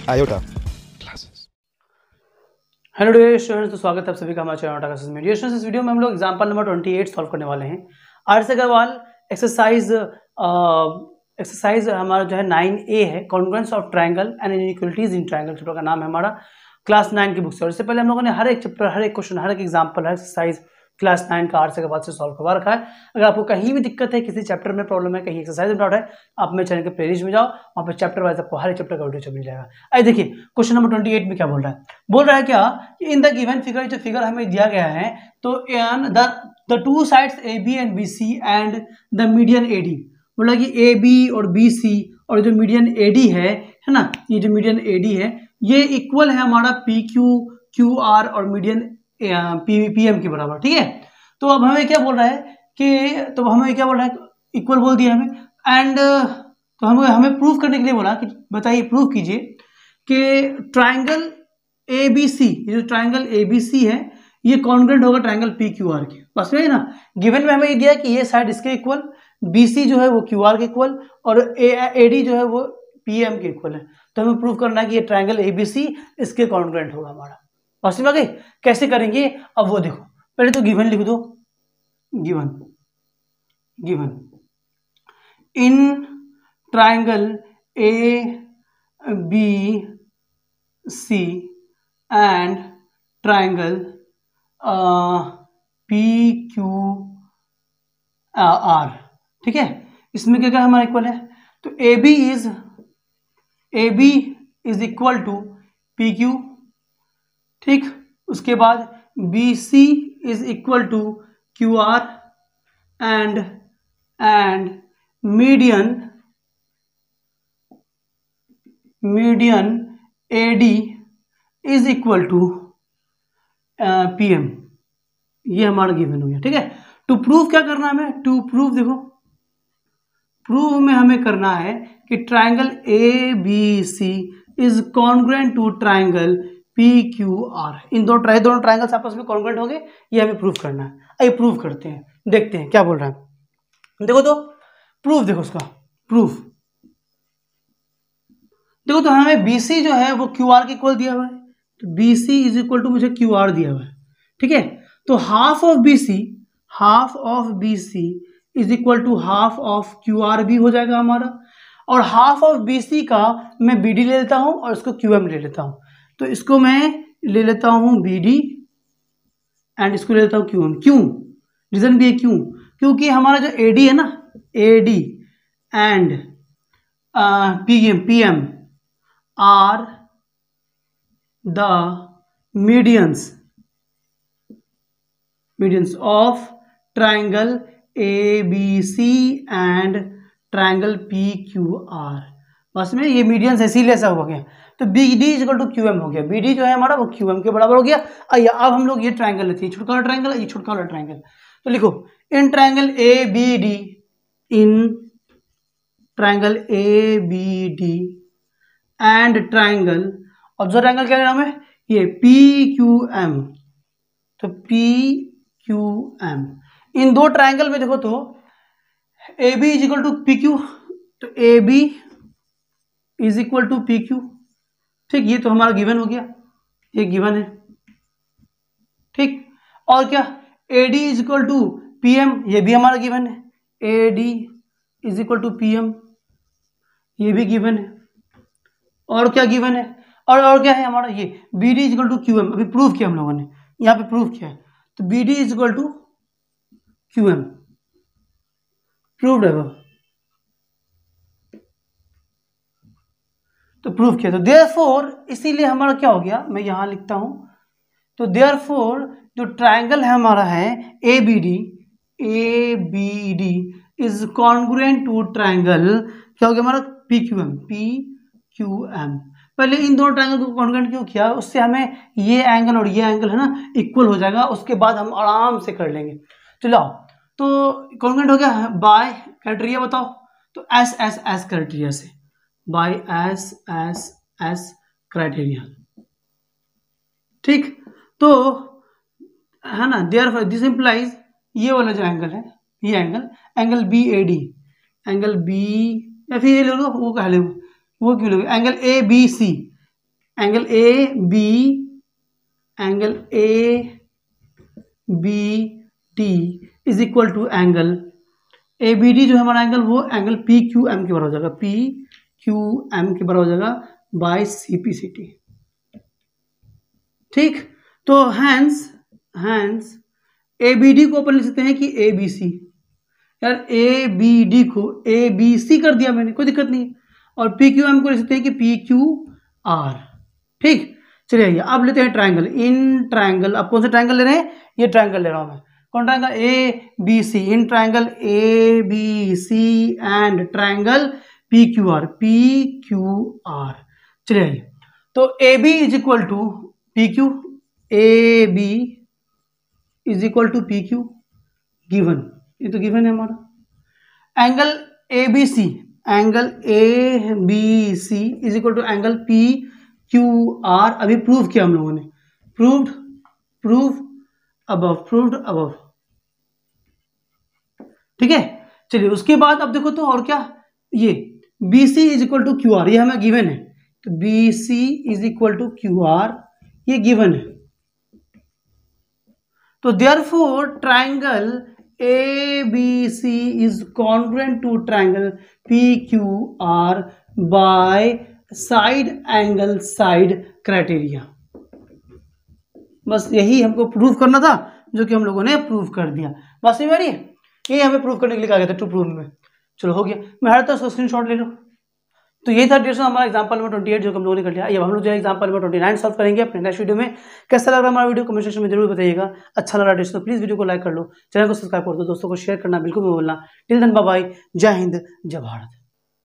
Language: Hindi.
Iota classes. Hello dear students, तो स्वागत है आप सभी का हमारे चैनल आयोटा क्लासेस में। डियर स्टूडेंट्स, इस वीडियो में हम लोग एग्जांपल नंबर 28 सॉल्व करने वाले हैं। आरएस अग्रवाल एक्सरसाइज हमारा जो है 9A है, congruence of triangle and inequalities in triangle. Chapter का नाम है हमारा, क्लास 9 की बुक से। और इससे पहले हम लोगों ने हर एक चैप्टर, हर एक क्वेश्चन, हर एक एग्जाम्पल, हर एक्सरसाइज क्लास 9 का आरएस अग्रवाल से सॉल्व करवा रखा है। अगर आपको कहीं भी दिक्कत है, किसी चैप्टर में प्रॉब्लम है, कहीं एक्सरसाइज में डाउट है, आप मेरे चैनल के प्लेलिस्ट में जाओ, वहाँ पर चैप्टर वाइज आपको हर एक चैप्टर का वीडियो मिल जाएगा। आइए देखिए क्वेश्चन नंबर 28 में क्या बोल रहा है। बोल रहा है क्या, इन द गिवन फिगर, जो फिगर हमें दिया गया है, तो the two sides A B and B C and the median A D. बोला कि ए बी और बी सी और जो मीडियन ए डी है ना, ये जो मीडियन ए डी है ये इक्वल है हमारा पी क्यू क्यू आर और मीडियन पी एम के बराबर। ठीक है, तो अब हमें क्या बोल रहा है कि, तो हमें क्या बोल रहा है, इक्वल बोल दिया हमें। एंड तो हमें प्रूफ करने के लिए बोला कि बताइए, प्रूफ कीजिए कि ट्राइंगल ए बी सी, ये जो ट्राइंगल ए बी सी है ये कॉन्ग्रुएंट होगा ट्राइंगल पी क्यू आर के। बस में ना, गिवन में हमें ये दिया कि ये साइड इसके इक्वल, बी सी जो है वो क्यू आर के इक्वल और ए डी जो है वो पी एम के इक्वल है। तो हमें प्रूफ करना है कि ये ट्राइंगल ए बी सी इसके कॉन्ग्रुएंट होगा हमारा। बस में आ गई। कैसे करेंगे, अब वो देखो, पहले तो गिवन लिख दो। Given in triangle A B C and triangle P Q R. ठीक है, इसमें क्या क्या हमारा इक्वल है, तो A B is equal to P Q. ठीक, उसके बाद B C is equal to Q R and median A D is equal to P M. ये हमारा गिवन हो गया। ठीक है, टू प्रूव क्या करना है हमें, टू प्रूव, देखो प्रूव में हमें करना है कि triangle A B C is congruent to triangle P Q R. इन दोनों ट्राइंगल्स आपस में कॉन्ग्रुएंट हो गए, ये हमें प्रूव करना है। आइए प्रूव करते हैं, देखते हैं क्या बोल रहा है। देखो तो प्रूफ, देखो उसका प्रूफ देखो, तो हमें बी सी जो है वो क्यू आर के इक्वल दिया हुआ है, तो B C is equal to मुझे क्यू आर दिया हुआ है। ठीक है, तो half of B C is equal to half of Q R भी हो जाएगा हमारा, और हाफ ऑफ बी सी का मैं बी डी ले लेता हूं और इसको क्यू एम ले लेता हूं। तो इसको मैं ले लेता हूं बी डी एंड इसको ले लेता हूं क्यू एम। क्यों, रीजन भी है क्यों, क्योंकि हमारा जो ए डी है ना, A D and P M are the medians of triangle A B C and triangle P Q R. बस में ये मीडियंस इसीलिए ऐसा हो गया, तो B D equal to Q M हो गया। बी डी जो है हमारा वो क्यू एम के बराबर हो गया। आइए अब हम लोग ये ट्राइंगल लेते हैं, छोटा वाला ट्राइंगल, ये छोटा वाला ट्राइंगल। तो लिखो, in triangle A B D, in triangle A B D and triangle, और जो ट्राइंगल क्या नाम है, ये पी क्यू एम। तो पी क्यू एम, इन दो ट्राइंगल में देखो तो A B is equal to P Q, तो A B is equal to P Q. ठीक, ये तो हमारा गिवन हो गया, ये गिवन है। ठीक, और क्या, A D is equal to P M, ये भी हमारा गिवन है। A D is equal to P M, ये भी गिवन है। और क्या गिवन है, और क्या है हमारा, ये B D is equal to Q M. अभी प्रूफ किया हम लोगों ने, यहाँ पे प्रूफ किया है, तो B D is equal to Q M, proved है वो, तो प्रूफ किया। तो देयरफॉर, इसीलिए हमारा क्या हो गया, मैं यहां लिखता हूं, तो देयरफॉर जो ट्राइंगल है हमारा है A B D is congruent to triangle, क्या हो गया हमारा, पी क्यू एम। पहले इन दोनों ट्राइंगल को कॉन्ग्रुएंट क्यों किया, उससे हमें ये एंगल और ये एंगल है ना इक्वल हो जाएगा, उसके बाद हम आराम से कर लेंगे। चलो, तो कॉन्ग्रुएंट हो गया बाय क्राइटेरिया, बताओ, तो एस एस एस क्राइटेरिया से, by S S S criteria. ठीक, तो है ना, देयरफॉर दिस इंप्लाइज, ये वाला जो एंगल है, ये angle B A D, angle B, या फिर ये ले लो, वो कह लो, वो क्यों लोगे, angle A B C, angle A B T is equal to angle A B D जो है हमारा एंगल, वो एंगल पी क्यू एम के बराबर हो जाएगा, पी क्यू एम के बराबर हो जाएगा by C P C T. ठीक, तो हैंस ए बी डी को अपन लिख सकते हैं कि ए बी सी। यार ए बी डी को ए बी सी कर दिया मैंने, कोई दिक्कत नहीं है। और पी क्यू एम को लिख सकते हैं कि पी क्यू आर। ठीक, चलिए आइए अब लेते हैं ट्राइंगल। इन ट्राइंगल, अब कौन सा ट्राइंगल ले रहे हैं? ये ट्राइंगल ले रहा हूं मैं। कौन triangle? A B C. In triangle A B C and triangle P Q R, P Q R. चलिए आइए, तो A B is equal to P Q, A B is equal to P Q, given, ये तो गिवन है हमारा। Angle A B C, angle A B C is equal to angle P Q R. अभी प्रूव किया हम लोगों ने, प्रूव अबव। ठीक है, चलिए उसके बाद अब देखो तो और क्या, ये B C is equal to Q R, ये हमें गिवन है, तो B C is equal to Q R, ये गिवन है। तो therefore triangle A B C is congruent to triangle P Q R by side angle side criteria. बस यही हमको प्रूव करना था, जो कि हम लोगों ने प्रूव कर दिया। बस ये हमें प्रूव करने के लिए कहा गया था, टू प्रूव में। चलो हो गया, मैं हर तरह से स्क्रीनशॉट ले लो। तो ये था डियर हमारा एग्जांपल नंबर 28 जो हम लोगों ने कर लिया। अब हम लोग जो है एग्जांपल नंबर 29 सॉल्व करेंगे अपने नेक्स्ट वीडियो में। कैसा लग रहा है हमारा वीडियो कमेंट सेक्शन में जरूर बताइएगा। अच्छा लग रहा है तो प्लीज वीडियो को लाइक कर लो, चैनल को सब्सक्राइब कर दो, दोस्तों को शेयर करना बिल्कुल मत भूलना। टिल देन बाय बाय, जय हिंद जय भारत।